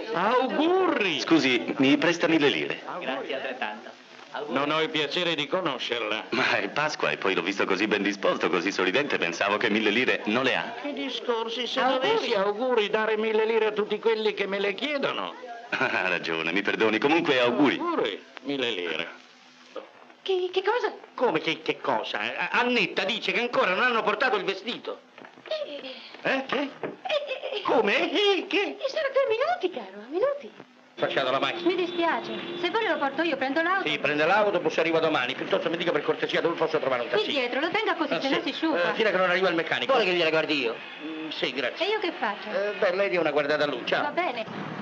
Auguri! Scusi, mi presta 1000 lire? Grazie altrettanto. Non ho il piacere di conoscerla. Ma è Pasqua e poi l'ho visto così ben disposto, così sorridente, pensavo che 1000 lire non le ha. Che discorsi, se dovessi auguri dare 1000 lire a tutti quelli che me le chiedono. Ha ragione, mi perdoni. Comunque auguri. Auguri, 1000 lire. Che cosa? Come che cosa? Annetta dice che ancora non hanno portato il vestito. Che? Come? Che? Sono 2 minuti, caro, minuti. Facciamo la macchina. Mi dispiace. Se vuole lo porto io, prendo l'auto. Sì, prende l'autobus e arriva domani. Piuttosto mi dica per cortesia dove posso trovare un Qui taxi. dietro, lo tenga così, se no si sciupa. Fino a che non arriva il meccanico. Vuole che gliela guardi io? Sì, grazie. E io che faccio? Beh, lei dia una guardata a lui. Ciao. Va bene.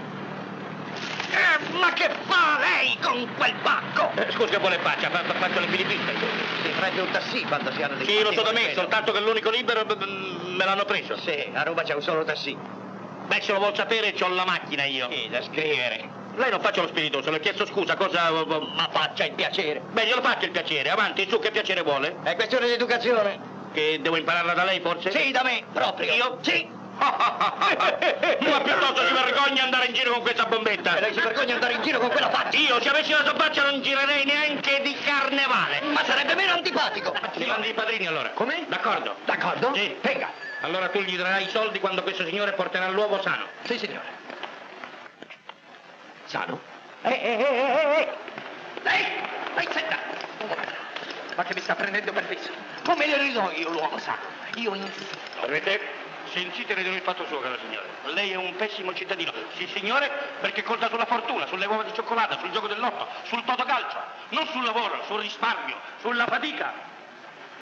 Ma che fa lei con quel pacco? Scusi, che vuole faccia? Faccio le Filippine. Si prende un taxi quando si hanno dei... Sì, lo so da me, soltanto che l'unico libero me l'hanno preso. Sì, a Roma c'è un solo taxi. Beh, se lo vuol sapere, c'ho la macchina io. Sì, da scrivere. Lei non faccia lo spiritoso, le ho chiesto scusa, cosa... Ma faccia il piacere. Beh, glielo faccio il piacere, avanti, su, che piacere vuole? È questione di educazione. Che devo impararla da lei, forse? Sì, da me, proprio. Io? Sì. Ma piuttosto si vergogna andare in giro con questa bombetta. E lei si vergogna andare in giro con quella faccia. Io, se avessi la sua faccia, non girerei neanche di carnevale. Ma sarebbe meno antipatico. Ti mandi i padrini, allora. Come? D'accordo. D'accordo? Sì. Venga. Allora tu gli darai i soldi quando questo signore porterà l'uovo sano. Sì, signore. Sano? Lei, Senta. Ma che mi sta prendendo per viso? Come le ridò io l'uomo sano? Io in... Avete sentite il fatto suo, cara signore. Lei è un pessimo cittadino. Sì, signore, perché conta sulla fortuna, sulle uova di cioccolata, sul gioco del lotto, sul totocalcio. Non sul lavoro, sul risparmio, sulla fatica.